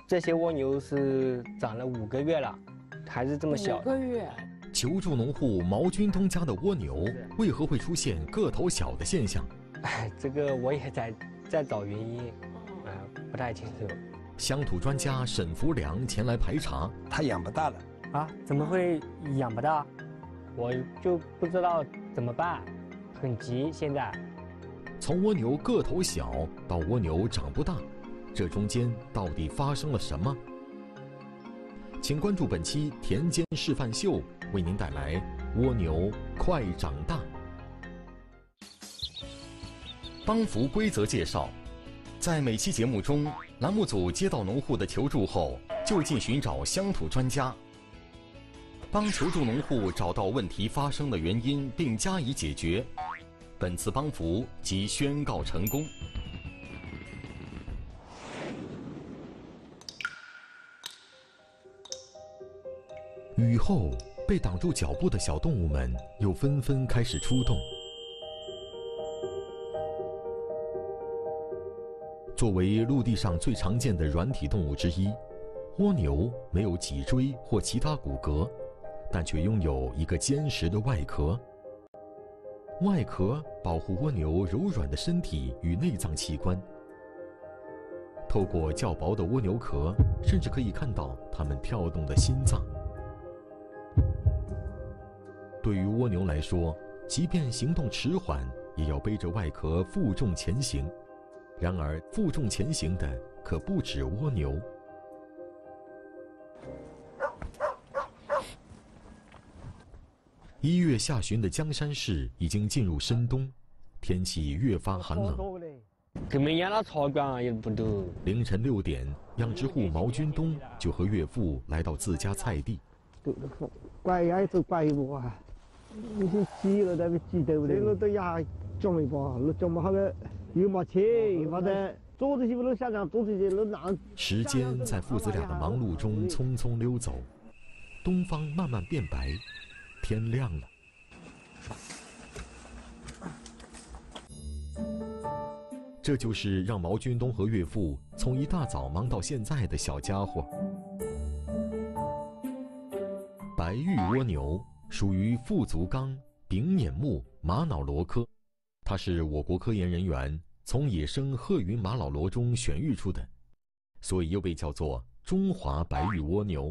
这些蜗牛是长了5个月了，还是这么小。 5个月。 求助农户毛军东家的蜗牛为何会出现个头小的现象？ 这个我也在找原因，不太清楚。 乡土专家沈福良前来排查， 它养不大了啊？怎么会养不大？我就不知道怎么办，很急。现在， 从蜗牛个头小到蜗牛长不大，这中间到底发生了什么？请关注本期田间示范秀，为您带来蜗牛快长大。帮扶规则介绍：在每期节目中，栏目组接到农户的求助后，就近寻找乡土专家，帮求助农户找到问题发生的原因并加以解决。本次帮扶即宣告成功。雨后，被挡住脚步的小动物们又纷纷开始出动。作为陆地上最常见的软体动物之一，蜗牛没有脊椎或其他骨骼，但却拥有一个坚实的外壳。外壳保护蜗牛柔软的身体与内脏器官。透过较薄的蜗牛壳，甚至可以看到它们跳动的心脏。对于蜗牛来说，即便行动迟缓，也要背着外壳负重前行。然而，负重前行的可不止蜗牛。1月下旬的江山市已经进入深冬，天气越发寒冷。 根本养了草缸也不多。 凌晨6点，养殖户毛军东就和岳父来到自家菜地。 怪也都怪我啊！你是洗了都没记得的，了都呀种一把，了种不好个又没钱，又没得。做这些不能下场，做这些能拿。 时间在父子俩的忙碌中匆匆溜走，东方慢慢变白，天亮了。这就是让毛军东和岳父从一大早忙到现在的小家伙。白玉蜗牛属于腹足纲柄捻目玛瑙螺科，它是我国科研人员从野生鹤云玛瑙螺中选育出的，所以又被叫做中华白玉蜗牛。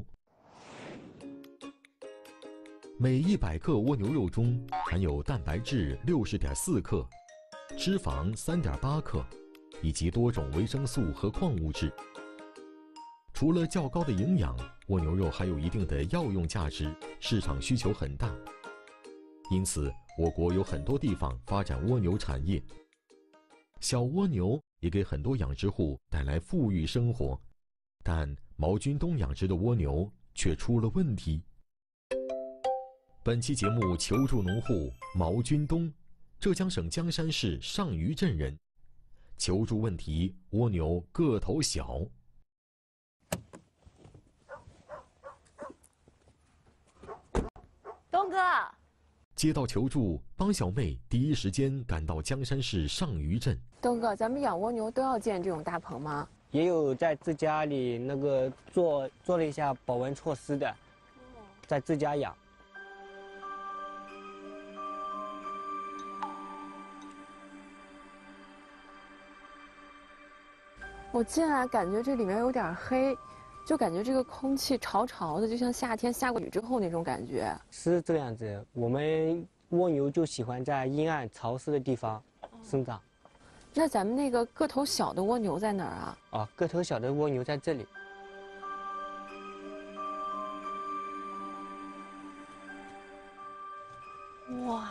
每100克蜗牛肉中含有蛋白质60.4克，脂肪3.8克，以及多种维生素和矿物质。除了较高的营养，蜗牛肉还有一定的药用价值，市场需求很大。因此，我国有很多地方发展蜗牛产业。小蜗牛也给很多养殖户带来富裕生活，但毛军东养殖的蜗牛却出了问题。本期节目求助农户毛军东，浙江省江山市上虞镇人。求助问题：蜗牛个头小。 东哥， 接到求助，帮小妹第一时间赶到江山市上虞镇。 东哥，咱们养蜗牛都要建这种大棚吗？ 也有在自家里那个做了一下保温措施的，在自家养。 我进来感觉这里面有点黑，就感觉这个空气潮潮的，就像夏天下过雨之后那种感觉。 是这样子，我们蜗牛就喜欢在阴暗潮湿的地方生长。 那咱们那个个头小的蜗牛在哪儿啊？ 啊，个头小的蜗牛在这里。 哇！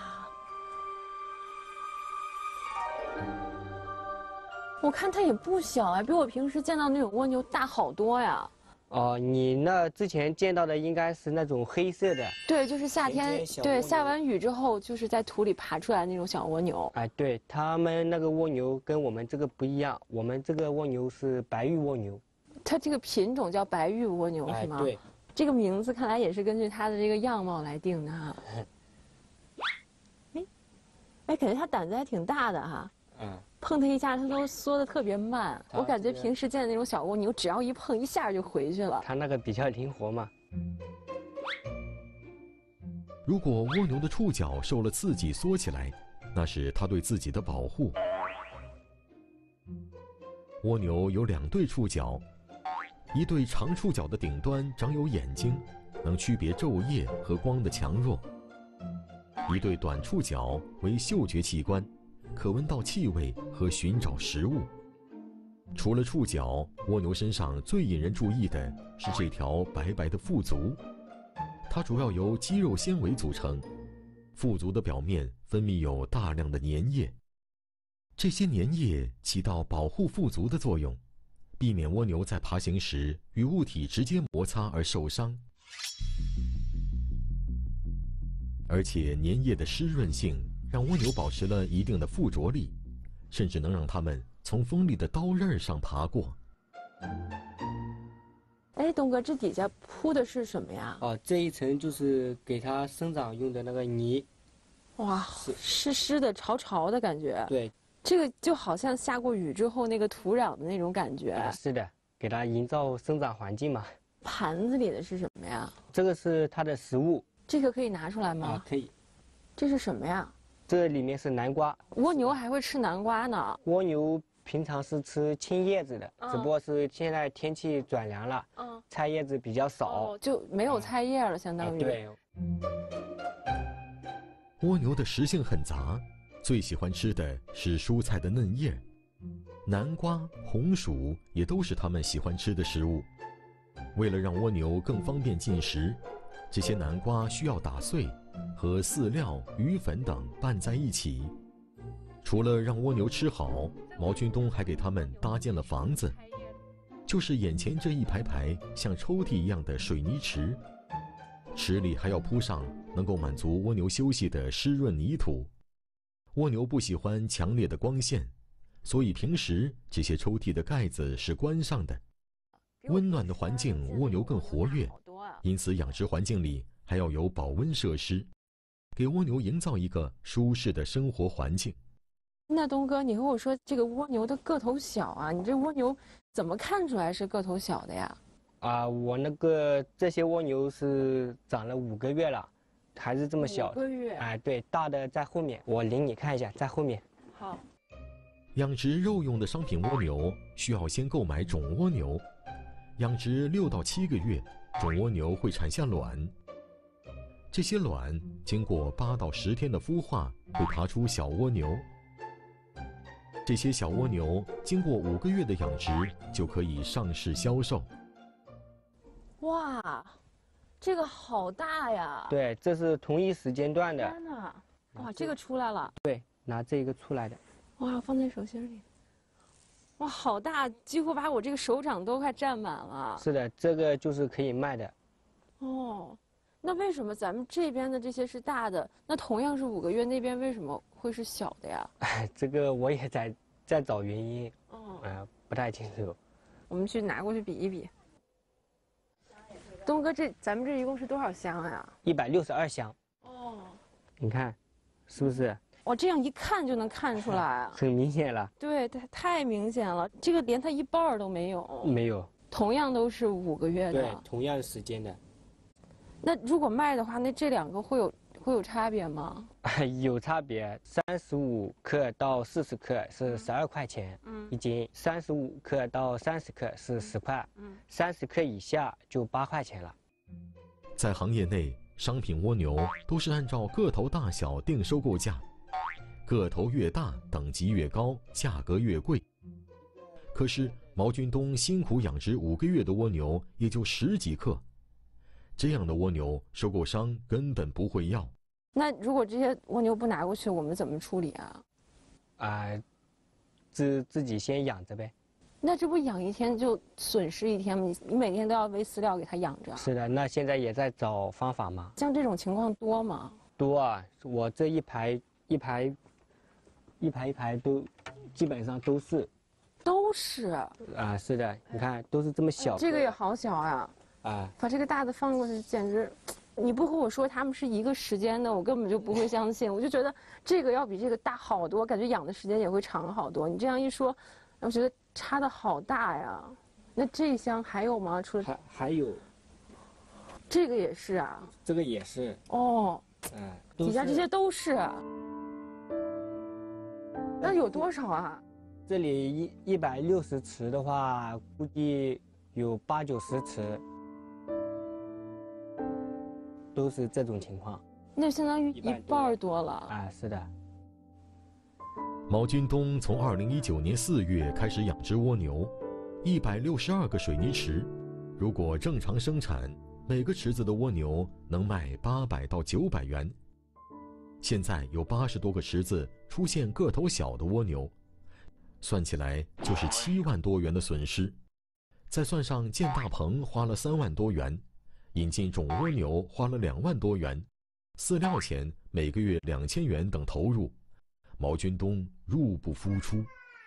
我看它也不小哎，比我平时见到那种蜗牛大好多呀。 哦，你那之前见到的应该是那种黑色的。 对，就是夏天，对， 牛下完雨之后，就是在土里爬出来那种小蜗牛。 哎，对，他们那个蜗牛跟我们这个不一样，我们这个蜗牛是白玉蜗牛。 它这个品种叫白玉蜗牛是吗？ 对。 这个名字看来也是根据它的这个样貌来定的哈。哎，感觉它胆子还挺大的哈。 碰它一下，它都缩得特别慢。我感觉平时见的那种小蜗牛，只要一碰，一下就回去了。 它那个比较灵活嘛。 如果蜗牛的触角受了刺激缩起来，那是它对自己的保护。蜗牛有2对触角，一对长触角的顶端长有眼睛，能区别昼夜和光的强弱；一对短触角为嗅觉器官，可闻到气味和寻找食物。除了触角，蜗牛身上最引人注意的是这条白白的腹足，它主要由肌肉纤维组成。腹足的表面分泌有大量的粘液，这些粘液起到保护腹足的作用，避免蜗牛在爬行时与物体直接摩擦而受伤。而且粘液的湿润性让蜗牛保持了一定的附着力，甚至能让它们从锋利的刀刃上爬过。 哎，东哥，这底下铺的是什么呀？ 哦，这一层就是给它生长用的那个泥。 哇，湿湿的、潮潮的感觉。 对， 这个就好像下过雨之后那个土壤的那种感觉。 是的，给它营造生长环境嘛。 盘子里的是什么呀？ 这个是它的食物。 这个可以拿出来吗？ 啊，可以。 这是什么呀？ 这里面是南瓜。 蜗牛还会吃南瓜呢。 蜗牛平常是吃青叶子的，只不过是现在天气转凉了，菜叶子比较少， 就没有菜叶了，相当于。 对。 蜗牛的食性很杂，最喜欢吃的是蔬菜的嫩叶，南瓜、红薯也都是它们喜欢吃的食物。为了让蜗牛更方便进食，这些南瓜需要打碎，和饲料、鱼粉等拌在一起。除了让蜗牛吃好，毛军东还给它们搭建了房子，就是眼前这一排排像抽屉一样的水泥池，池里还要铺上能够满足蜗牛休息的湿润泥土。蜗牛不喜欢强烈的光线，所以平时这些抽屉的盖子是关上的。温暖的环境蜗牛更活跃，因此养殖环境里还要有保温设施，给蜗牛营造一个舒适的生活环境。 那东哥，你和我说这个蜗牛的个头小啊，你这蜗牛怎么看出来是个头小的呀？ 啊，我这些蜗牛是长了5个月了，还是这么小。5 个月。 哎，对，大的在后面，我领你看一下，在后面。 好。 养殖肉用的商品蜗牛需要先购买种蜗牛，养殖6到7个月，种蜗牛会产下卵。这些卵经过8到10天的孵化，会爬出小蜗牛。这些小蜗牛经过5个月的养殖，就可以上市销售。 哇，这个好大呀！ 对，这是同一时间段的。 天哪，哇，这个出来了。 对，拿这个出来的。 哇，放在手心里。哇，好大，几乎把我这个手掌都快占满了。 是的，这个就是可以卖的。 哦，那为什么咱们这边的这些是大的，那同样是5个月，那边为什么会是小的呀？ 哎，这个我也在找原因。不太清楚。 我们去拿过去比一比。东哥，咱们这一共是多少箱呀 ？162箱。 哦， 你看，是不是？ 哇，这样一看就能看出来啊， 很明显了。 对，太明显了，这个连它一半都没有。 没有。 同样都是5个月的。 对，同样时间的。 那如果卖的话，那这2个会有差别吗？ 有差别，35克到40克是12块钱一斤，35克到30克是10块，30克以下就8块钱了。 在行业内，商品蜗牛都是按照个头大小定收购价，个头越大，等级越高，价格越贵。可是毛军东辛苦养殖5个月的蜗牛也就10几克，这样的蜗牛收购商根本不会要。 那如果这些蜗牛不拿过去，我们怎么处理啊？ 自己先养着呗。 那这不养1天就损失1天吗？你每天都要喂饲料给它养着。 是的，那现在也在找方法嘛。 像这种情况多吗？ 多啊，我这一排都基本上都是。 都是。 是的，你看都是这么小。 这个也好小呀。 把这个大的放过去简直你不和我说它们是一个时间的，我根本就不会相信。我就觉得这个要比这个大好多，感觉养的时间也会长好多。你这样一说，我觉得差的好大呀。那这一箱还有吗？除了还有， 这个也是啊。 这个也是。 哦。底下这些都是。那有多少啊？ 这里160池的话，估计有80、90池，都是这种情况。 那相当于一半多了。 啊，是的。 毛军东从2019年4月开始养殖蜗牛，162个水泥池，如果正常生产，每个池子的蜗牛能卖800到900元。现在有80多个池子出现个头小的蜗牛，算起来就是7万多元的损失。再算上建大棚花了3万多元，引进种蜗牛花了2万多元，饲料钱每个月2000元等投入，毛军东入不敷出。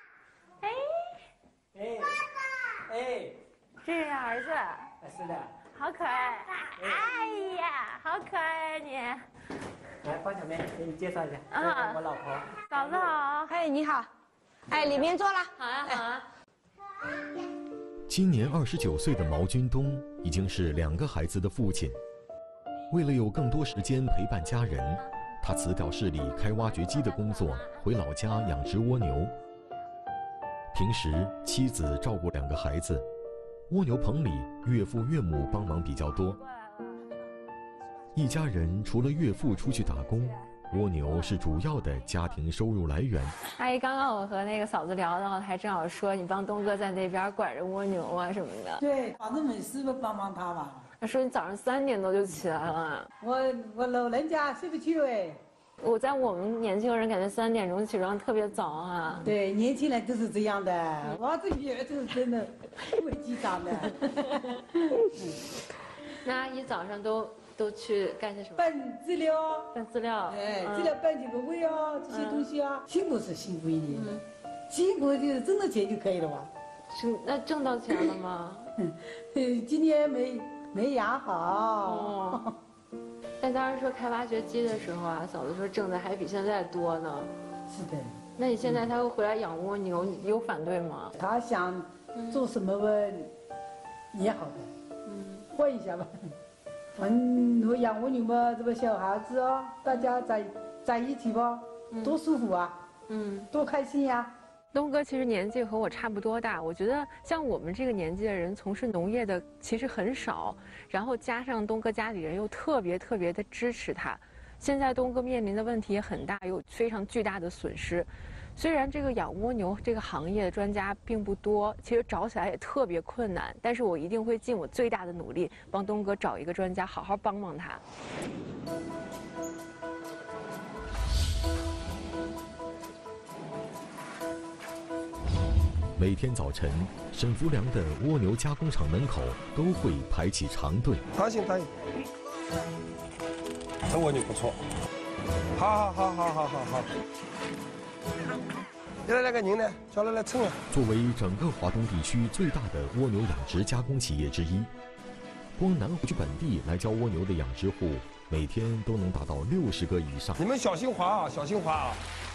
这是儿子。 是的。 好可爱！哎呀，好可爱你！ 来，方小妹，给你介绍一下，这是我老婆。 嫂子好。 嘿，你好。哎，里面坐了。 好呀，好啊。 今年29岁的毛军东已经是2个孩子的父亲。为了有更多时间陪伴家人，他辞掉市里开挖掘机的工作，回老家养殖蜗牛。平时妻子照顾2个孩子，蜗牛棚里岳父岳母帮忙比较多。一家人除了岳父出去打工，蜗牛是主要的家庭收入来源。 阿姨，刚刚我和那个嫂子聊的话，还正好说你帮东哥在那边管着蜗牛啊什么的。 对，反正没事帮帮他嘛。 他说你早上3点多就起来了。 我老人家睡不去哎。 我在我们年轻人感觉3点钟起床特别早啊。 对，年轻人都是这样的。我这女儿就是真的不会记账的。 那阿姨早上都去干些什么？ 搬资料。 搬资料。 哎，资料搬几个位啊，这些东西啊，辛苦是辛苦一点，辛苦就是挣到钱就可以了吧？ 是，那挣到钱了吗？ 今年没养好。 哦。但当时说开挖掘机的时候啊，嫂子说挣的还比现在多呢。 是的。那你现在他会回来养蜗牛，你有反对吗？ 他想做什么吧，也好的，换一下吧。我养蜗牛嘛，这个小孩子哦，大家在一起吧，多舒服啊，多开心呀。 东哥其实年纪和我差不多大，我觉得像我们这个年纪的人从事农业的其实很少，然后加上东哥家里人又特别的支持他，现在东哥面临的问题也很大，有非常巨大的损失。虽然这个养蜗牛这个行业的专家并不多，其实找起来也特别困难，但是我一定会尽我最大的努力帮东哥找一个专家，好好帮帮他。 每天早晨，沈福良的蜗牛加工厂门口都会排起长队。 答应，这蜗牛不错，好。来个您呢，叫他来称啊。 作为整个华东地区最大的蜗牛养殖加工企业之一，光南湖区本地来教蜗牛的养殖户，每天都能达到60个以上。 你们小心滑啊，小心滑啊！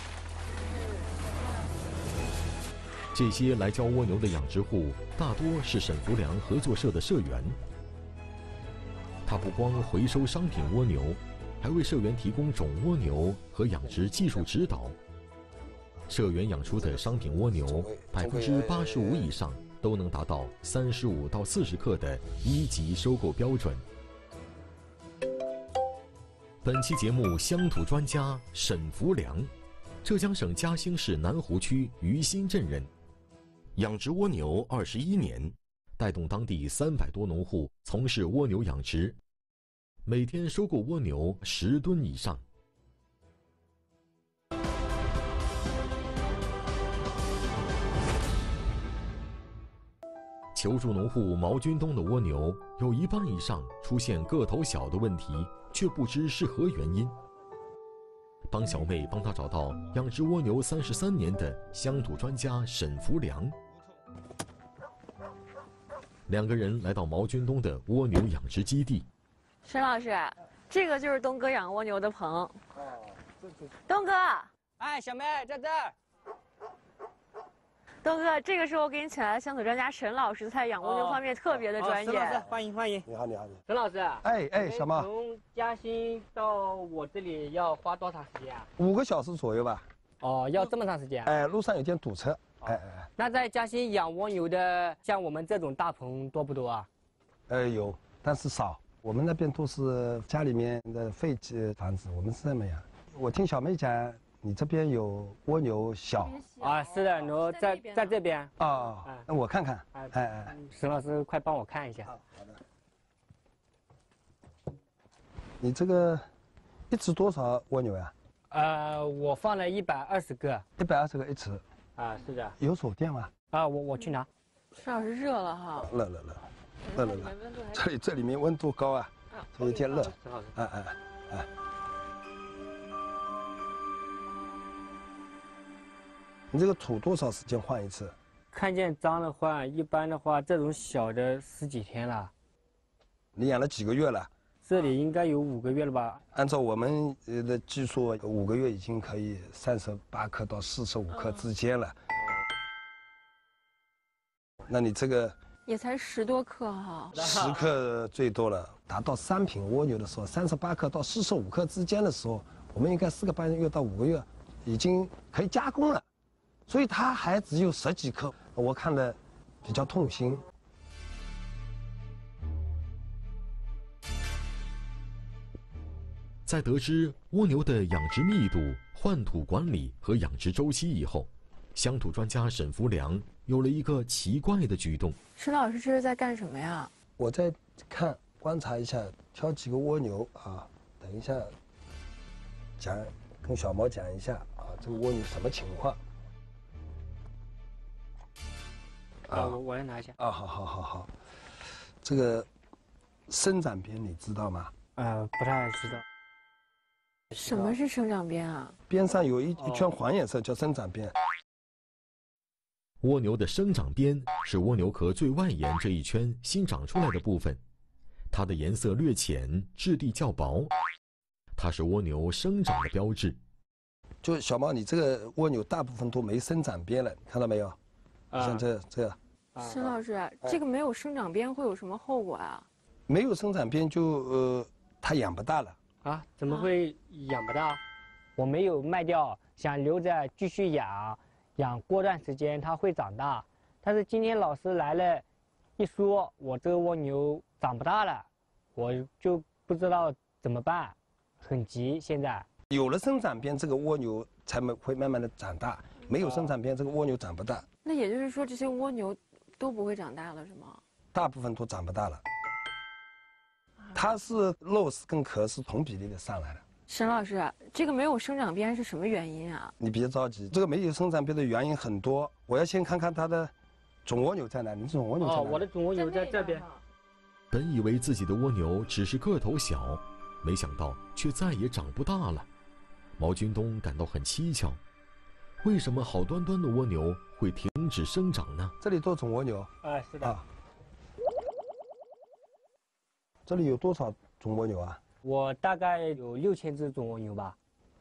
这些来教蜗牛的养殖户大多是沈福良合作社的社员。他不光回收商品蜗牛，还为社员提供种蜗牛和养殖技术指导。社员养出的商品蜗牛，85%以上都能达到35到40克的1级收购标准。本期节目乡土专家沈福良，浙江省嘉兴市南湖区于新镇人，养殖蜗牛21年，带动当地300多农户从事蜗牛养殖，每天收购蜗牛10吨以上。求助农户毛军东的蜗牛有1半以上出现个头小的问题，却不知是何原因。帮小妹帮他找到养殖蜗牛33年的乡土专家沈福良。2个人来到毛军东的蜗牛养殖基地， 沈老师，这个就是东哥养蜗牛的棚。东哥， 哎，小梅在这儿。 东哥，这个是我给你请来的乡土专家沈老师，在养蜗牛方面特别的专业。 沈老师，欢迎欢迎。 你好，你好，你好。 沈老师， 哎，小猫， 从嘉兴到我这里要花多长时间啊 ？5个小时左右吧。 哦，要这么长时间？ 哎，路上有点堵车。哎。 那在嘉兴养蜗牛的，像我们这种大棚多不多啊？ 有，但是少。我们那边都是家里面的废弃房子，我们是这么养。我听小妹讲，你这边有蜗牛小啊？是的，然后在这边啊。那我看看。哎， 沈老师，快帮我看一下。 好的。你这个一池多少蜗牛呀？ 我放了120个。 120个一池。 啊，是的。 有手电吗？ 啊，我去拿。 沈老师热了哈。 热。这里面温度高啊，所以有点热。哎。你这个土多少时间换一次？ 看见脏了换，一般的话这种小的10几天了。 你养了几个月了？ 这里应该有5个月了吧？ 按照我们的技术，5个月已经可以38克到45克之间了。那你这个也才10多克哈。 10克最多了，达到3品蜗牛的时候，38克到45克之间的时候，我们应该4个半月到5个月，已经可以加工了。所以它还只有10几克，我看了比较痛心。 在得知蜗牛的养殖密度、换土管理和养殖周期以后，乡土专家沈福良有了一个奇怪的举动。 沈老师这是在干什么呀？ 我在观察一下，挑几个蜗牛啊，等一下跟小毛讲一下啊，这个蜗牛什么情况。 我来拿一下。 啊，好。这个生长边你知道吗？ 不太知道。 什么是生长边啊？ 边上有一圈黄颜色叫生长边。 蜗牛的生长边是蜗牛壳最外沿这一圈新长出来的部分，它的颜色略浅，质地较薄，它是蜗牛生长的标志。 就小猫，你这个蜗牛大部分都没生长边了，看到没有？像这个。 沈老师，这个没有生长边会有什么后果啊？ 没有生长边就它养不大了。 啊？怎么会养不大？我没有卖掉，想留着继续养过段时间它会长大。但是今天老师来了，一说我这个蜗牛长不大了，我就不知道怎么办，很急。现在有了生长边，这个蜗牛才会慢慢的长大；没有生长边，这个蜗牛长不大。 那也就是说，这些蜗牛都不会长大了，是吗？ 大部分都长不大了。它是肉跟壳是同比例的上来的。 沈老师，这个没有生长边是什么原因啊？ 你别着急，这个没有生长边的原因很多。我要先看看它的种蜗牛在哪。你种蜗牛在哪？ 我的种蜗牛在这边。 本以为自己的蜗牛只是个头小，没想到却再也长不大了。毛军东感到很蹊跷，为什么好端端的蜗牛会停止生长呢？ 这里都种蜗牛。 是的。 这里有多少种蜗牛啊？ 我大概有6000只种蜗牛吧。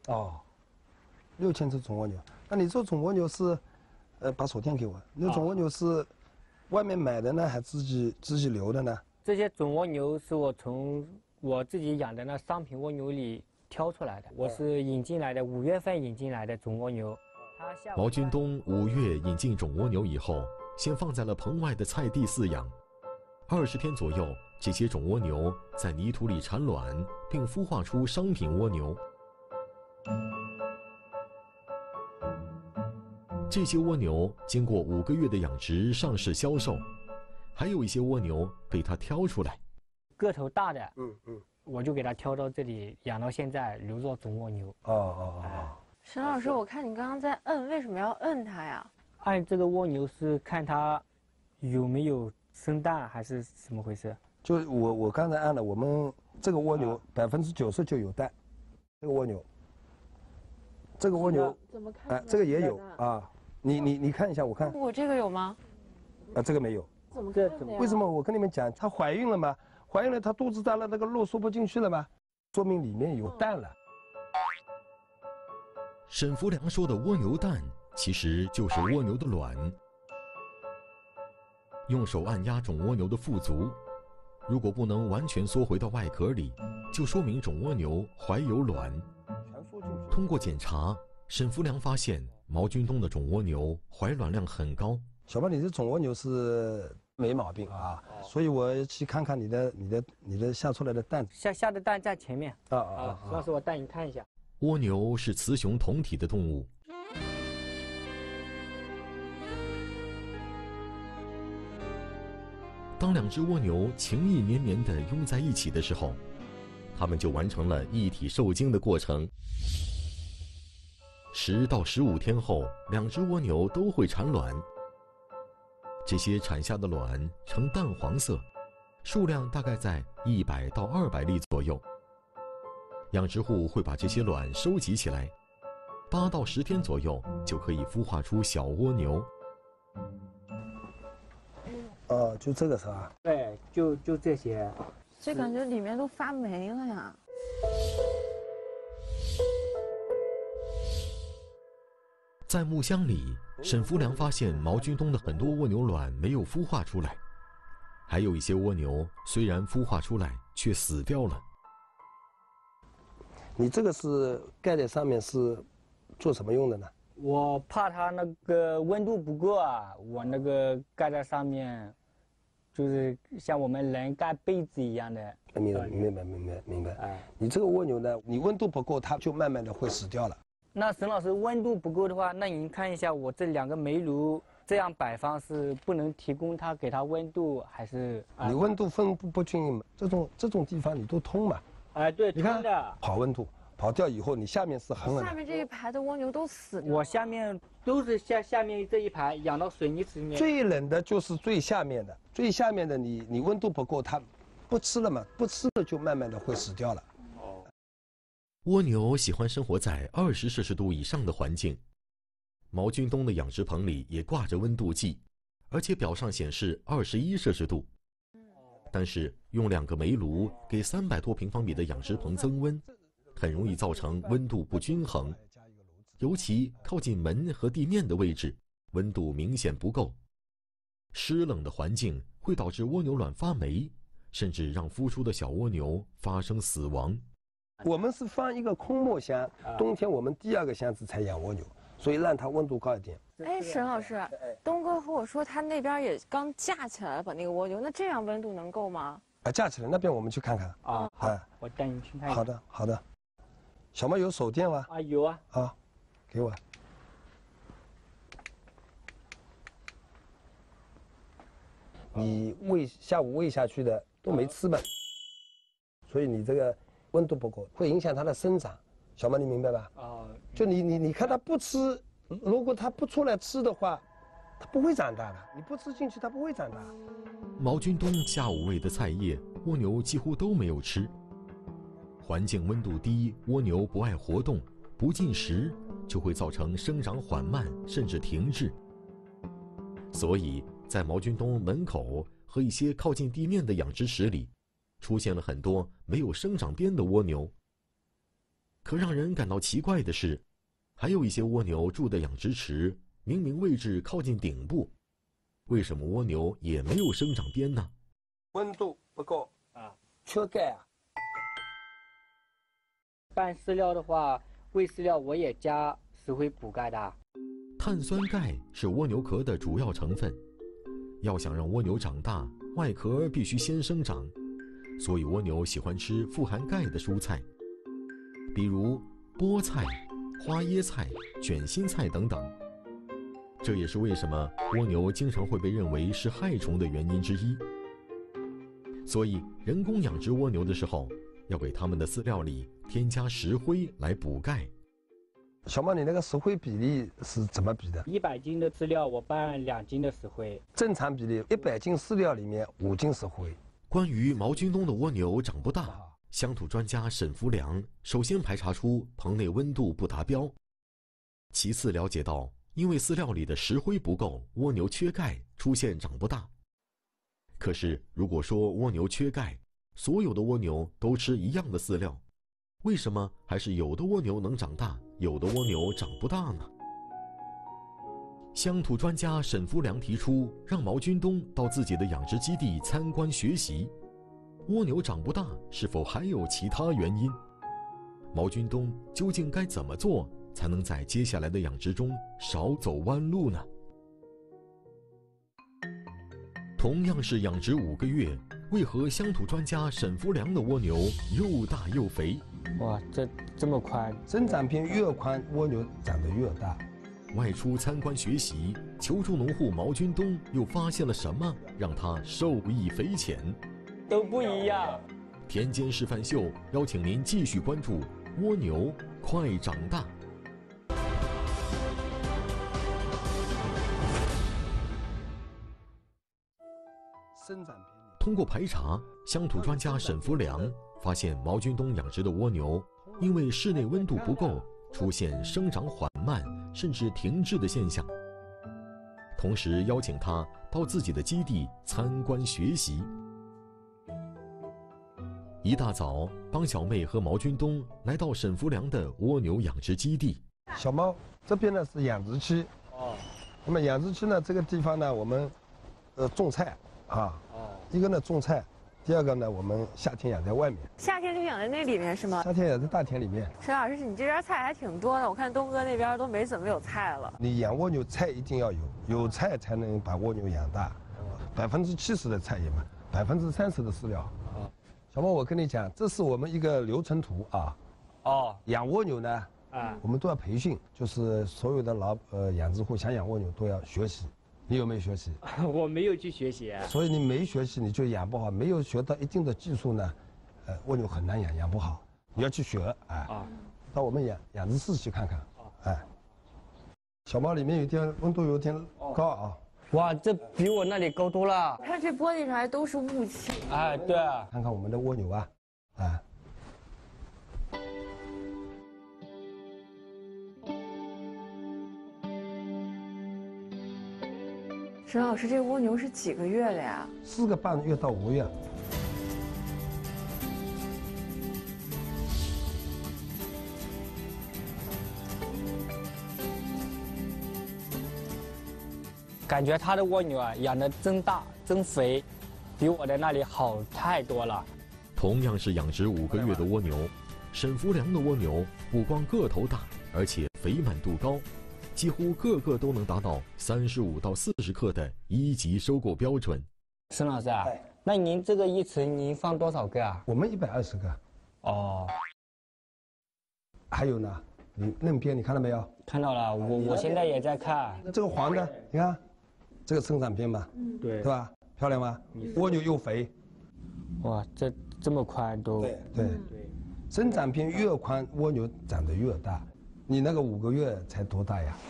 6000只种蜗牛。那你这种蜗牛是，把手电给我。那种蜗牛是外面买的呢，还自己留的呢？ 这些种蜗牛是我从我自己养的那商品蜗牛里挑出来的。我是引进来的，5月份引进来的种蜗牛。 毛军东5月引进种蜗牛以后，先放在了棚外的菜地饲养。20天左右，这些种蜗牛在泥土里产卵，并孵化出商品蜗牛。这些蜗牛经过5个月的养殖上市销售，还有一些蜗牛被他挑出来， 个头大的，我就给它挑到这里养到现在，留作种蜗牛。 沈老师，我看你刚刚在摁，为什么要摁它呀？ 按这个蜗牛是看它有没有生蛋还是什么回事？ 就我刚才按了，我们这个蜗牛90%就有蛋，这个蜗牛怎么看？ 这个也有啊。你看一下，我看我这个有吗？ 这个没有。 怎么看的呀？ 为什么我跟你们讲，她怀孕了吗？ 怀孕了，它肚子大了，那个肉缩不进去了吗？说明里面有蛋了。 沈福良说的蜗牛蛋，其实就是蜗牛的卵。用手按压种蜗牛的腹足，如果不能完全缩回到外壳里，就说明种蜗牛怀有卵。通过检查，沈福良发现毛军东的种蜗牛怀卵量很高。 小胖，你的种蜗牛是没毛病啊，所以我去看看你的下出来的蛋。 下的蛋在前面。老师，我带你看一下。 蜗牛是雌雄同体的动物。当2只蜗牛情意绵绵地拥在一起的时候，它们就完成了一体受精的过程。10到15天后，2只蜗牛都会产卵。这些产下的卵呈淡黄色，数量大概在100到200粒左右。养殖户会把这些卵收集起来，8到10天左右就可以孵化出小蜗牛。 就这个是吧？ 对，就这些。 这感觉里面都发霉了呀。 在木箱里，沈福良发现毛军东的很多蜗牛卵没有孵化出来，还有一些蜗牛虽然孵化出来，却死掉了。 你这个是盖在上面是做什么用的呢？ 我怕它那个温度不够啊，我那个盖在上面，就是像我们人盖被子一样的。 明白。你这个蜗牛呢，你温度不够，它就慢慢的会死掉了。 那沈老师，温度不够的话，那您看一下我这2个煤炉这样摆放是不能提供它给它温度，还是？ 你温度分布不均匀嘛，这种地方你都通嘛。 对， 你看的。 跑温度跑掉以后，你下面是很冷的。 下面这一排的蜗牛都死了。 我下面都是下面这一排养到水泥池里面。 最冷的就是最下面的，你温度不够，它不吃了嘛，不吃了就慢慢的会死掉了。 蜗牛喜欢生活在20摄氏度以上的环境。毛军东的养殖棚里也挂着温度计，而且表上显示21摄氏度。但是用2个煤炉给300多平方米的养殖棚增温，很容易造成温度不均衡，尤其靠近门和地面的位置，温度明显不够。湿冷的环境会导致蜗牛卵发霉，甚至让孵出的小蜗牛发生死亡。 我们是放一个空木箱，冬天我们第2个箱子才养蜗牛，所以让它温度高一点。 沈老师，东哥和我说他那边也刚架起来了，把那个蜗牛，那这样温度能够吗？ 架起来那边我们去看看。 好，我带你去看。 好的。小猫有手电吗？ 有啊。 给我。你下午喂下去的都没吃嘛，所以你这个温度不够，会影响它的生长。小猫，你明白吧？就你看它不吃，如果它不出来吃的话，它不会长大的。你不吃进去，它不会长大。 毛军东下午喂的菜叶，蜗牛几乎都没有吃。环境温度低，蜗牛不爱活动，不进食，就会造成生长缓慢，甚至停滞。所以在毛军东门口和一些靠近地面的养殖室里，出现了很多没有生长边的蜗牛。可让人感到奇怪的是，还有一些蜗牛住的养殖池明明位置靠近顶部，为什么蜗牛也没有生长边呢？ 温度不够缺钙啊。 拌饲料的话，喂饲料我也加石灰补钙的。 碳酸钙是蜗牛壳的主要成分，要想让蜗牛长大，外壳必须先生长，所以蜗牛喜欢吃富含钙的蔬菜，比如菠菜、花椰菜、卷心菜等等。这也是为什么蜗牛经常会被认为是害虫的原因之一。所以人工养殖蜗牛的时候，要给它们的饲料里添加石灰来补钙。 小猫，你那个石灰比例是怎么比的 ？100斤的饲料我拌2斤的石灰。 正常比例，100斤饲料里面5斤石灰。 关于毛军东的蜗牛长不大，乡土专家沈福良首先排查出棚内温度不达标，其次了解到因为饲料里的石灰不够，蜗牛缺钙，出现长不大。可是如果说蜗牛缺钙， 所有的蜗牛都吃一样的饲料，为什么还是有的蜗牛能长大，有的蜗牛长不大呢？乡土专家沈福良提出，让毛军东到自己的养殖基地参观学习。蜗牛长不大，是否还有其他原因？毛军东究竟该怎么做，才能在接下来的养殖中少走弯路呢？同样是养殖5个月，为何乡土专家沈福良的蜗牛又大又肥？ 哇，这么宽！ 生长片越宽，蜗牛长得越大。 外出参观学习，求助农户毛军东又发现了什么，让他受益匪浅？ 都不一样。 田间示范秀邀请您继续关注蜗牛快长大。 生长片通过排查，乡土专家沈福良发现毛军东养殖的蜗牛因为室内温度不够，出现生长缓慢甚至停滞的现象。同时邀请他到自己的基地参观学习。一大早，帮小妹和毛军东来到沈福良的蜗牛养殖基地。 小猫这边呢是养殖区。那么养殖区呢，这个地方呢，我们种菜啊。一个呢种菜，第二个呢我们夏天养在外面。 夏天就养在那里面是吗？ 夏天养在大田里面。 沈老师，你这边菜还挺多的，我看东哥那边都没怎么有菜了。 你养蜗牛菜一定要有菜才能把蜗牛养大。70%的菜叶嘛，30%的饲料。小猫，我跟你讲，这是我们一个流程图啊。养蜗牛呢，我们都要培训，就是所有的养殖户想养蜗牛都要学习。你有没有学习？ 我没有去学习。 所以你没学习，你就养不好。没有学到一定的技术呢，蜗牛很难养不好。你要去学，到我们养殖室去看看，小猫里面温度有点高啊。 哇，这比我那里高多了。 看这玻璃上还都是雾气。 对啊。 看看我们的蜗牛啊， 沈老师，这蜗牛是几个月的呀 ？4个半月到5个月。 感觉他的蜗牛啊，养得真大真肥，比我的那里好太多了。 同样是养殖5个月的蜗牛，沈福良的蜗牛不光个头大，而且肥满度高。几乎个个都能达到35到40克的1级收购标准。 沈老师啊，那您这个一池您放多少个啊？ 我们120个。还有呢，你那边你看到没有？ 看到了，我现在也在看。 这个黄的，你看，这个生长片嘛，对吧？漂亮吗？蜗牛又肥。 哇，这么宽都。 对，生长片越宽，蜗牛长得越大。你那个5个月才多大呀？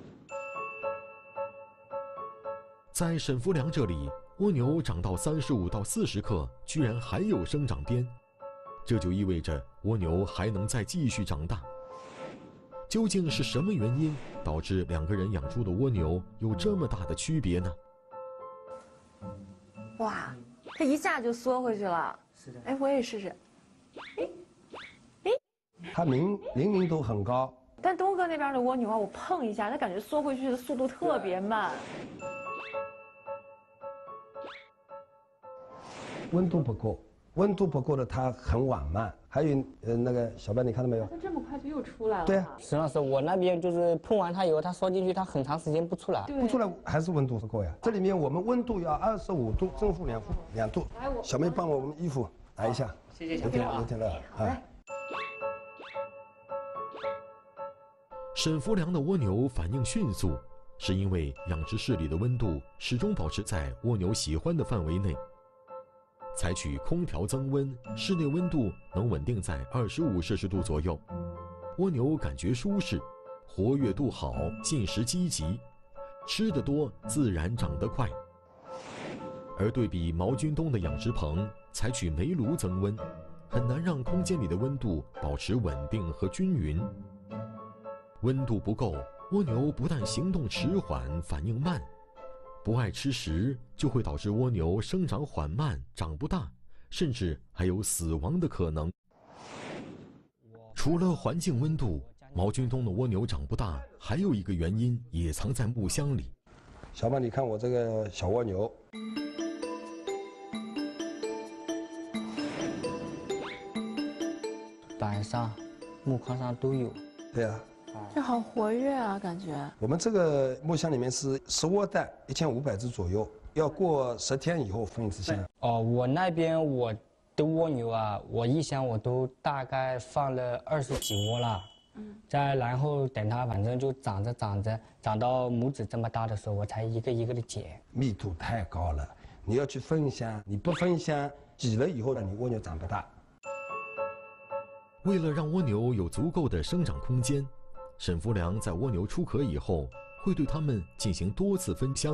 在沈福良这里，蜗牛长到35到40克，居然还有生长边，这就意味着蜗牛还能再继续长大。究竟是什么原因导致2个人养出的蜗牛有这么大的区别呢？ 哇，它一下就缩回去了。是的。哎，我也试试。 它灵敏度很高。 但东哥那边的蜗牛啊，我碰一下，它感觉缩回去的速度特别慢。 温度不够的它很缓慢。还有那个小白，你看到没有？ 它这么快就又出来了。 对啊。 沈老师，我那边就是碰完它以后，它缩进去，它很长时间不出来。 不出来还是温度不够呀。这里面我们温度要25度，正负2度。小妹帮我们衣服拿一下。 谢谢小妹啊。 有点热啊。 沈福良的蜗牛反应迅速，是因为养殖室里的温度始终保持在蜗牛喜欢的范围内。采取空调增温，室内温度能稳定在25摄氏度左右，蜗牛感觉舒适，活跃度好，进食积极，吃得多自然长得快。而对比毛军东的养殖棚，采取煤炉增温，很难让空间里的温度保持稳定和均匀。温度不够，蜗牛不但行动迟缓，反应慢，不爱吃食，就会导致蜗牛生长缓慢，长不大， 甚至还有死亡的可能。除了环境温度，毛军东的蜗牛长不大，还有一个原因也藏在木箱里。 小宝，你看我这个小蜗牛， 板上、木框上都有。 对啊， 这好活跃啊，感觉。 我们这个木箱里面是10窝蛋，1500只左右，要过10天以后分一次箱。 哦，我那边我的蜗牛啊，我一箱我都大概放了20几窝了。再然后等它反正就长着长到拇指这么大的时候，我才一个一个的解。 密度太高了，你要去分箱，你不分箱挤了以后呢，你蜗牛长不大。 为了让蜗牛有足够的生长空间，沈福良在蜗牛出壳以后，会对它们进行多次分箱。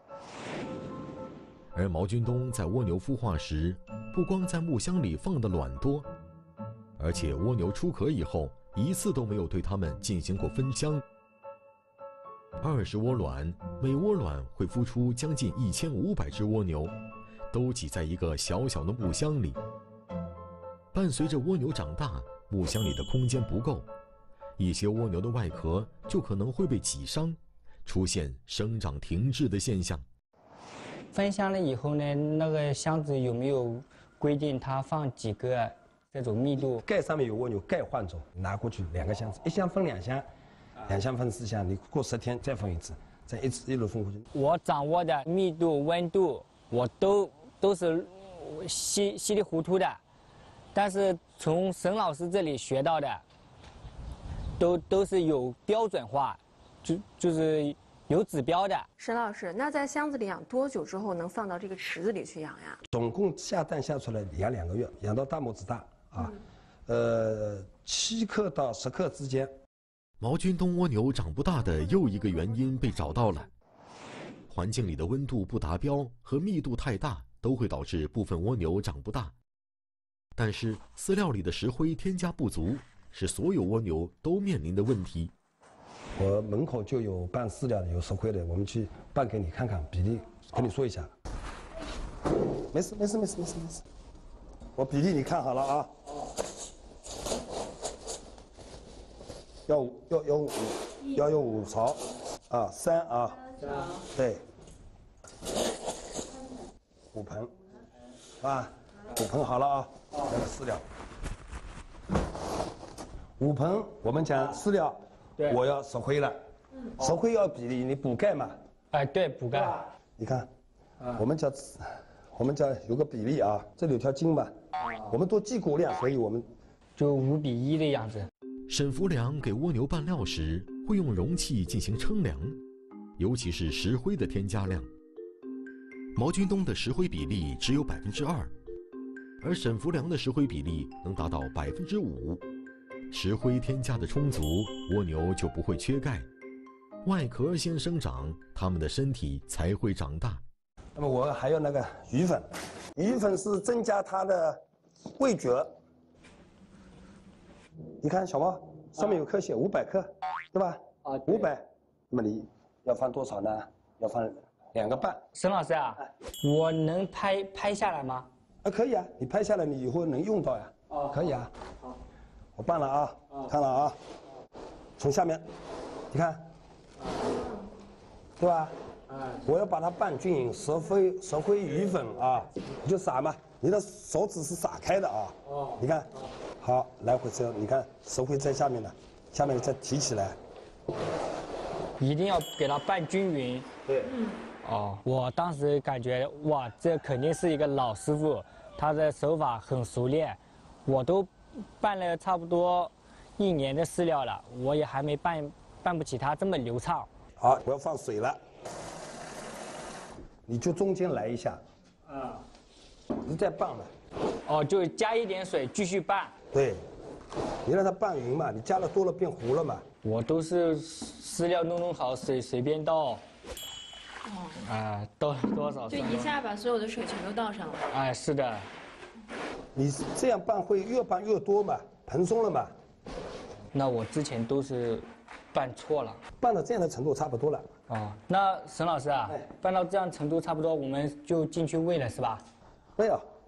而毛军东在蜗牛孵化时，不光在木箱里放的卵多，而且蜗牛出壳以后，一次都没有对它们进行过分箱。20窝卵，每窝卵会孵出将近1500只蜗牛，都挤在一个小小的木箱里。伴随着蜗牛长大，木箱里的空间不够，一些蜗牛的外壳就可能会被挤伤，出现生长停滞的现象。 分箱了以后呢，那个箱子有没有规定它放几个这种密度？ 盖上面有蜗牛，盖换走，拿过去2个箱子，一箱分2箱，2箱分4箱，你过10天再分一次，再一路分过去。 我掌握的密度、温度，我都是稀里糊涂的，但是从沈老师这里学到的，都是有标准化，就是有指标的。 沈老师，那在箱子里养多久之后能放到这个池子里去养呀？ 总共下蛋下出来养2个月，养到大拇指大啊，7克到10克之间。 毛军东蜗牛长不大的又一个原因被找到了，环境里的温度不达标和密度太大都会导致部分蜗牛长不大。但是饲料里的石灰添加不足是所有蜗牛都面临的问题。 我门口就有拌饲料的，有石灰的，我们去拌给你看看比例，跟你说一下。没事，我比例你看好了啊。要用5勺，啊3啊，对，5盆，啊，5盆好了啊，那个饲料，5盆我们讲饲料，我要石灰了，石灰要比例，你补钙嘛？ 哎，对，补钙。 你看，我们叫有个比例啊，这里有条筋嘛，我们都计过量，所以我们就5比1的样子。 沈福良给蜗牛拌料时会用容器进行称量，尤其是石灰的添加量。毛军东的石灰比例只有2%，而沈福良的石灰比例能达到5%。石灰添加的充足，蜗牛就不会缺钙，外壳先生长，它们的身体才会长大。 那么我还有那个鱼粉，鱼粉是增加它的味觉。你看小猫上面有刻写500克，对吧？500，那么你要放多少呢？要放2个半。 沈老师啊，我能拍下来吗？ 可以啊，你拍下来，你以后能用到呀。可以啊。我拌了啊，看了啊，从下面，你看，对吧？我要把它拌均匀，石灰鱼粉啊，你就撒嘛，你的手指是撒开的啊。你看，好，来回这样，你看石灰在下面的，下面再提起来， 一定要给它拌均匀。 对。 哦，我当时感觉哇，这肯定是一个老师傅，他的手法很熟练。我都拌了差不多1年的饲料了，我也还没拌不起它这么流畅。 好，我要放水了，你就中间来一下，你再拌了。 哦，就加一点水继续拌。 对，你让它拌匀嘛，你加了多了变糊了嘛。 我都是饲料弄好，水随便倒。倒多少？ 就一下把所有的水全都倒上了。 哎，是的。 你这样拌会越拌越多嘛，蓬松了嘛。 那我之前都是拌错了。 拌到这样的程度差不多了。那沈老师啊，拌到这样程度差不多，我们就进去喂了是吧？ 喂啊，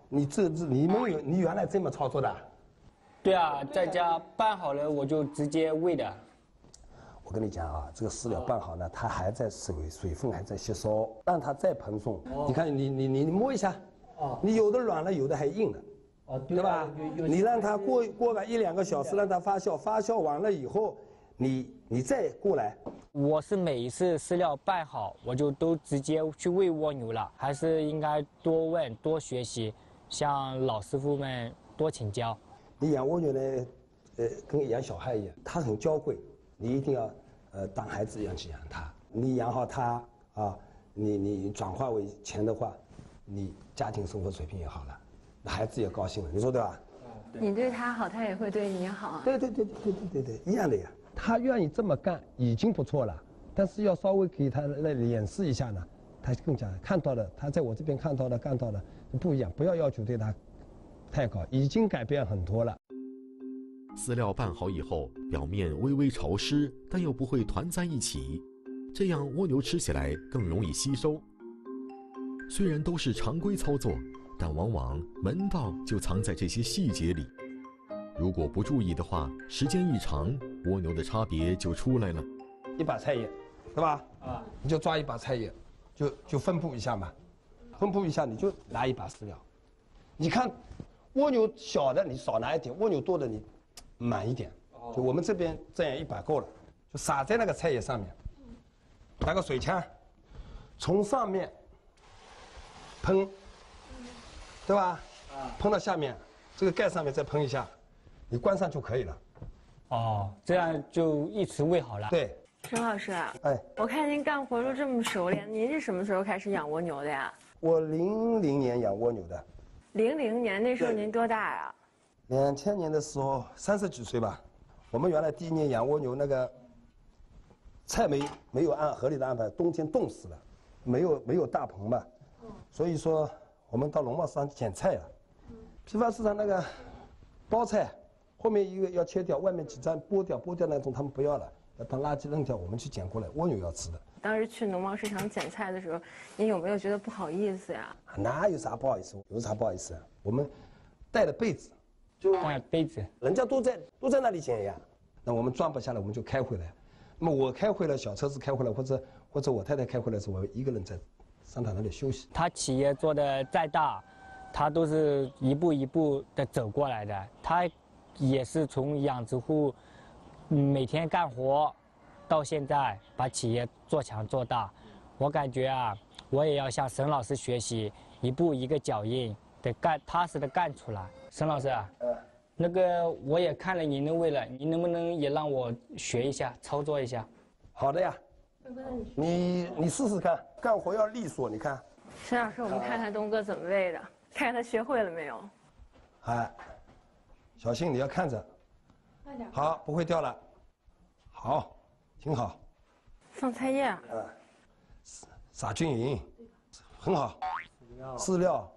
你原来这么操作的？ 对啊，在家拌好了我就直接喂的。 我跟你讲啊，这个饲料拌好呢，它还在水分还在吸收，让它再蓬松。你看你摸一下，你有的软了，有的还硬了，对吧？你让它过个1、2个小时，让它发酵，发酵完了以后，你再过来。 我是每一次饲料拌好，我就都直接去喂蜗牛了，还是应该多问多学习，向老师傅们多请教。 你养蜗牛呢，跟养小孩一样，它很娇贵，你一定要当孩子一样去养它。你养好它啊，你转化为钱的话，你家庭生活水平也好了，那孩子也高兴了，你说对吧？ 你对他好，他也会对你好啊。 对，一样的呀。他愿意这么干已经不错了，但是要稍微给他来演示一下呢，他更加看到的，他在我这边看到的、干到的不一样，不要求对他太高，已经改变很多了。 饲料拌好以后，表面微微潮湿，但又不会团在一起，这样蜗牛吃起来更容易吸收。虽然都是常规操作，但往往门道就藏在这些细节里。如果不注意的话，时间一长，蜗牛的差别就出来了。 一把菜叶，对吧？你就抓一把菜叶，就分布一下嘛，分布一下你就拿一把饲料。你看，蜗牛小的你少拿一点，蜗牛多的你满一点。就我们这边这样一把够了，就撒在那个菜叶上面，拿个水枪，从上面喷，对吧？喷到下面，这个盖上面再喷一下。你关上就可以了。 这样就一直喂好了。 对， 沈老师， 哎， 我看您干活都这么熟练，您是什么时候开始养蜗牛的呀？ 我00年养蜗牛的。 00年那时候您多大呀 ？2000年的时候30几岁吧。我们原来第1年养蜗牛，那个菜没有按合理的安排，冬天冻死了，没有大棚嘛，所以说我们到农贸市场捡菜了。批发市场那个包菜。后面一个要切掉，外面几张剥掉那种他们不要了，要当垃圾扔掉，我们去捡过来，蜗牛要吃的。 当时去农贸市场捡菜的时候，您有没有觉得不好意思呀？ 哪有啥不好意思？有啥不好意思啊？我们带了被子， 带被子， 人家都在那里捡呀。那我们装不下来，我们就开回来。那么我开回来，小车子开回来，或者我太太开回来的时候，我一个人在商场那里休息。 他企业做的再大，他都是一步一步的走过来的。他也是从养殖户每天干活，到现在把企业做强做大。我感觉啊，我也要向沈老师学习，一步一个脚印的干，踏实的干出来。沈老师啊，那个我也看了您的喂了，您能不能也让我学一下，操作一下？ 好的呀，你试试看，干活要利索，你看。 沈老师，我们看看东哥怎么喂的，看看他学会了没有。 哎。小心，你要看着，好，不会掉了，好，挺好。 放菜叶， 撒均匀，很好。饲料，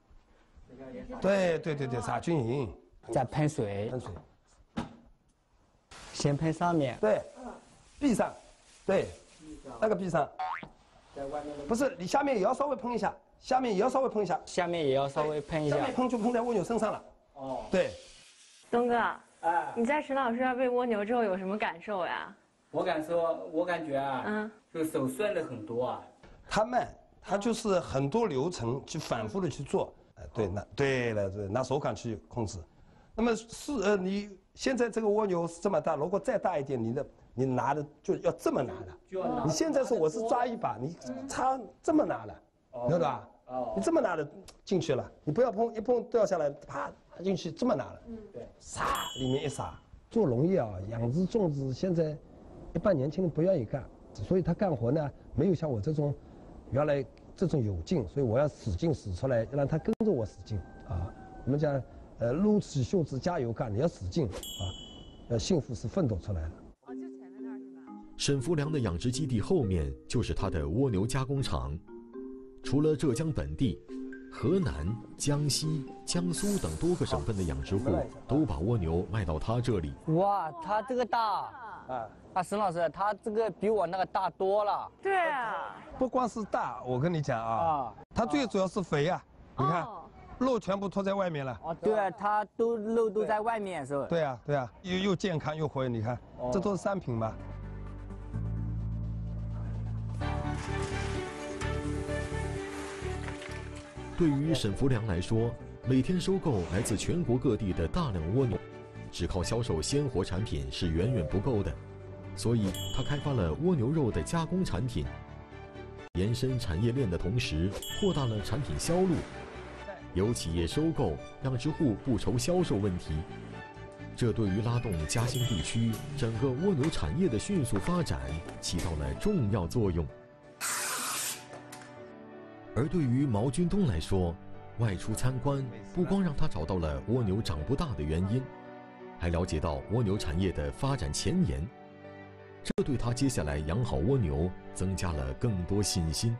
对，撒均匀。 再喷水，先喷上面， 对，壁上，对，那个壁上，不是你下面也要稍微喷一下，下面也要稍微喷一下， 下面也要稍微喷一下， 下面喷就喷在蜗牛身上了。对。 东哥，你在沈老师那喂蜗牛之后有什么感受呀？ 我感觉啊，就手顺了很多啊。 他慢，他就是很多流程去反复的去做。对了，拿手感去控制。那么你现在这个蜗牛是这么大，如果再大一点，你拿的就要这么拿的。你现在说我是抓一把，你插这么拿的，知道吧？你这么拿的进去了，你不要碰，一碰掉下来，啪进去这么拿了， 对， 撒里面一撒。做农业啊，养殖种植现在一般年轻人不愿意干，所以他干活呢没有像我这种原来这种有劲，所以我要使劲使出来，让他跟着我使劲啊。我们讲撸起袖子加油干，你要使劲啊，幸福是奋斗出来的。 就前面那儿是吧？ 沈福良的养殖基地后面就是他的蜗牛加工厂。除了浙江本地，河南、江西、江苏等多个省份的养殖户都把蜗牛卖到他这里。 哇，他这个大沈老师，他这个比我那个大多了。 对啊， 不光是大，我跟你讲啊，它最主要是肥啊。你看， 肉全部脱在外面了。 哦，对啊，它肉都在外面是吧？ 对啊，对啊，又健康又活跃，你看，这都是3品吧。 对于沈福良来说，每天收购来自全国各地的大量蜗牛，只靠销售鲜活产品是远远不够的，所以他开发了蜗牛肉的加工产品，延伸产业链的同时，扩大了产品销路，有企业收购，养殖户不愁销售问题。这对于拉动嘉兴地区整个蜗牛产业的迅速发展起到了重要作用。而对于毛军东来说，外出参观不光让他找到了蜗牛长不大的原因，还了解到蜗牛产业的发展前沿，这对他接下来养好蜗牛增加了更多信心。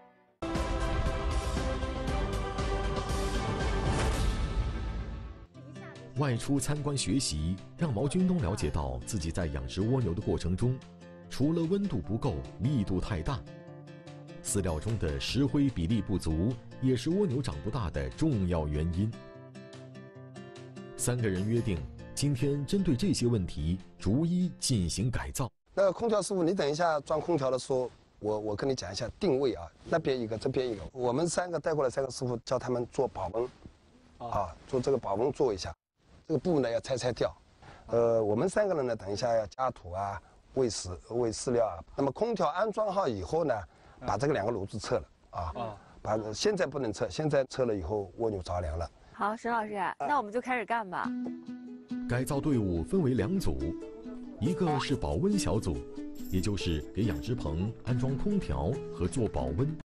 外出参观学习，让毛军东了解到自己在养殖蜗牛的过程中，除了温度不够、密度太大，饲料中的石灰比例不足也是蜗牛长不大的重要原因。3个人约定，今天针对这些问题逐一进行改造。 那个空调师傅，你等一下装空调的时候，我跟你讲一下定位啊，那边一个，这边一个。我们3个带过来3个师傅，叫他们做保温，做这个保温做一下。这个布呢要拆掉。我们3个人呢，等一下要加土啊，喂饲料啊。那么空调安装好以后呢，把这个2个炉子撤了把现在不能撤，现在撤了以后蜗牛着凉了。 好，沈老师，那我们就开始干吧。 改造队伍分为2组，一个是保温小组，也就是给养殖棚安装空调和做保温。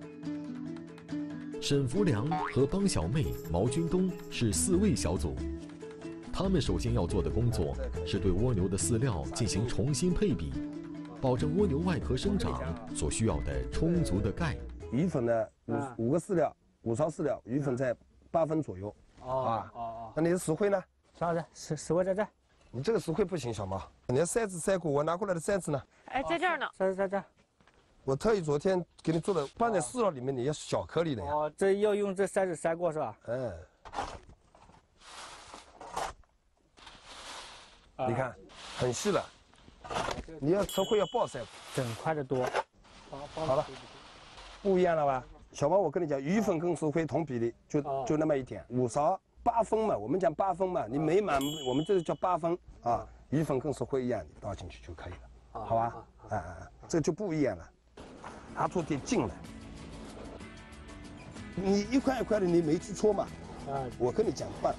沈福良和帮小妹毛军东是4位小组，他们首先要做的工作是对蜗牛的饲料进行重新配比，保证蜗牛外壳生长所需要的充足的钙。 鱼粉呢，5个饲料，5勺饲料，鱼粉在8分左右。那你的石灰呢？ 啥子？石灰在这。 你这个石灰不行，小毛。你的筛子筛过，我拿过来的筛子呢？ 哎，在这儿呢。 在这。 我特意昨天给你做的，放在饲料里面，你要小颗粒的呀。 这要用这筛子筛过是吧？ 你看，很细了。你要石灰要爆筛， 整块的多。 好了，不一样了吧？小毛，我跟你讲，鱼粉跟石灰同比例，就那么一点，5勺8分嘛，我们讲8分嘛，你没满，我们这个叫8分啊。鱼粉跟石灰一样，你倒进去就可以了，好吧？这就不一样了，拿出点劲来。你一块一块的，你没去搓嘛？我跟你讲拌。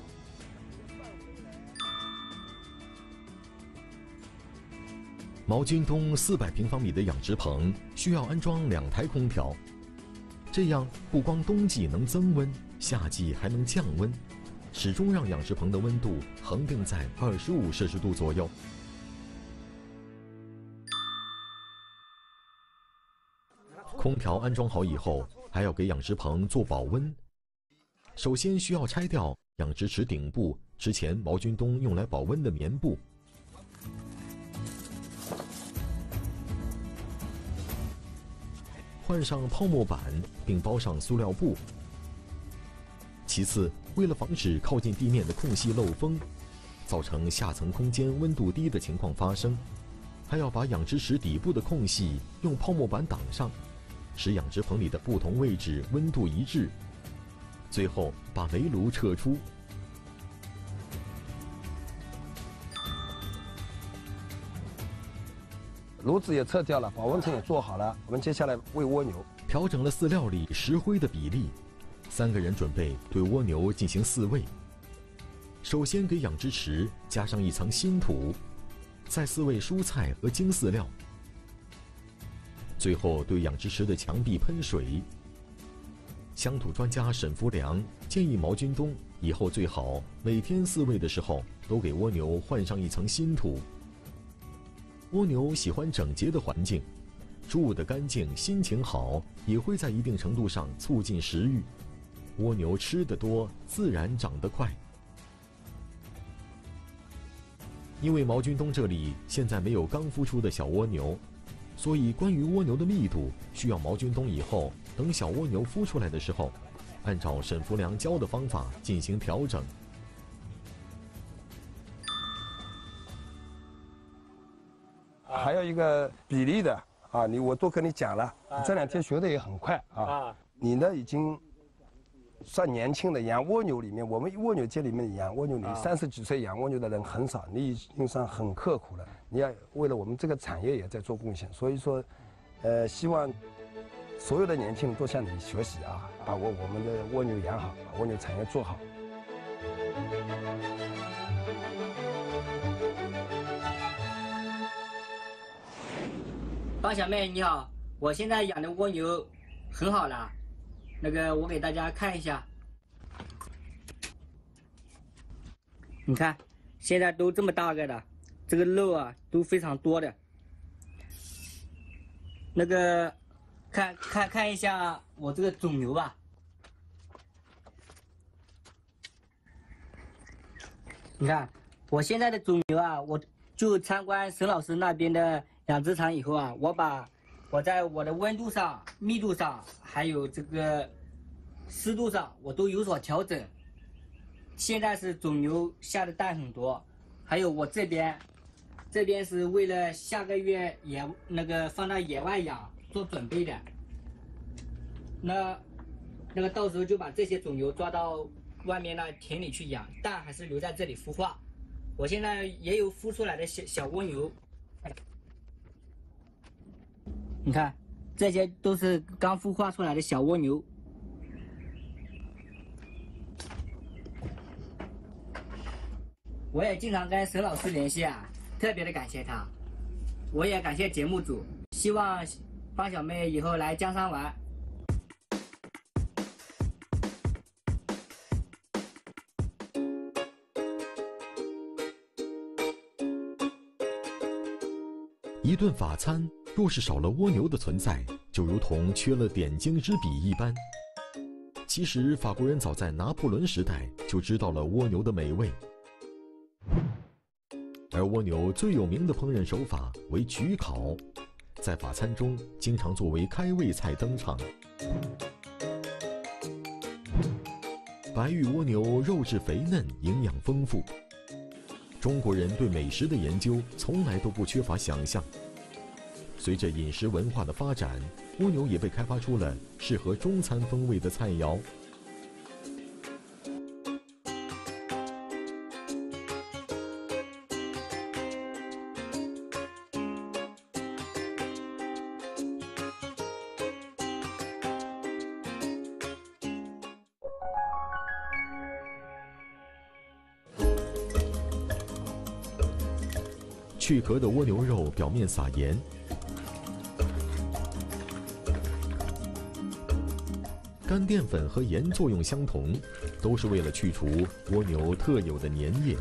毛军东400平方米的养殖棚需要安装2台空调，这样不光冬季能增温，夏季还能降温，始终让养殖棚的温度恒定在25摄氏度左右。空调安装好以后，还要给养殖棚做保温。首先需要拆掉养殖池顶部之前毛军东用来保温的棉布，换上泡沫板，并包上塑料布。其次，为了防止靠近地面的空隙漏风，造成下层空间温度低的情况发生，还要把养殖池底部的空隙用泡沫板挡上，使养殖棚里的不同位置温度一致。最后，把煤炉撤出。 炉子也撤掉了，保温层也做好了，我们接下来喂蜗牛。 调整了饲料里石灰的比例，3个人准备对蜗牛进行饲喂。首先给养殖池加上一层新土，再饲喂蔬菜和精饲料，最后对养殖池的墙壁喷水。乡土专家沈福良建议毛军东以后最好每天饲喂的时候都给蜗牛换上一层新土。蜗牛喜欢整洁的环境，住得干净，心情好，也会在一定程度上促进食欲。蜗牛吃得多，自然长得快。因为毛军东这里现在没有刚孵出的小蜗牛，所以关于蜗牛的密度，需要毛军东以后等小蜗牛孵出来的时候， 按照沈福良教的方法进行调整。 还有一个比例的啊，我都跟你讲了，这2天学的也很快啊。你呢已经算年轻的养蜗牛里面，我们蜗牛界里面养蜗牛，你30几岁养蜗牛的人很少，你已经算很刻苦了。你要为了我们这个产业也在做贡献，所以说，希望所有的年轻人都向你学习啊，把我们的蜗牛养好，把蜗牛产业做好。 方小妹你好，我现在养的蜗牛很好了，我给大家看一下，你看，现在都这么大个的，这个肉啊都非常多的。看一下我这个种牛吧。你看，我现在的种牛啊，我就参观沈老师那边的养殖场以后啊，我在我的温度上、密度上，还有这个湿度上，我都有所调整。现在是种牛下的蛋很多，还有我这边是为了下个月放到野外养做准备的。到时候就把这些种牛抓到外面那田里去养，蛋还是留在这里孵化。我现在也有孵出来的小蜗牛，你看，这些都是刚孵化出来的小蜗牛。我也经常跟沈老师联系啊，特别的感谢他。我也感谢节目组，希望方小妹以后来江山玩。 一顿法餐若是少了蜗牛的存在，就如同缺了点睛之笔一般。其实法国人早在拿破仑时代就知道了蜗牛的美味，而蜗牛最有名的烹饪手法为焗烤，在法餐中经常作为开胃菜登场。白玉蜗牛肉质肥嫩，营养丰富。中国人对美食的研究从来都不缺乏想象。随着饮食文化的发展，蜗牛也被开发出了适合中餐风味的菜肴。去壳的蜗牛肉表面撒盐，干淀粉和盐作用相同，都是为了去除蜗牛特有的粘液。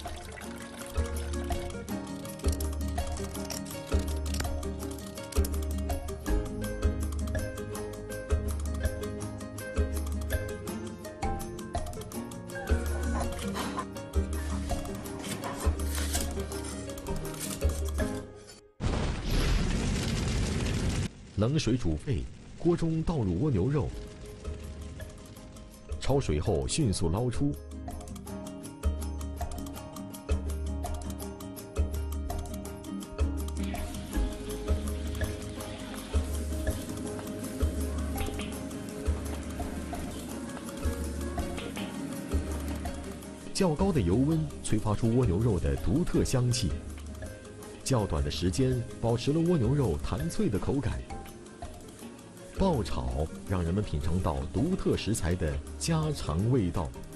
冷水煮沸，锅中倒入蜗牛肉，焯水后迅速捞出。较高的油温催发出蜗牛肉的独特香气，较短的时间保持了蜗牛肉弹脆的口感。爆炒让人们品尝到独特食材的家常味道。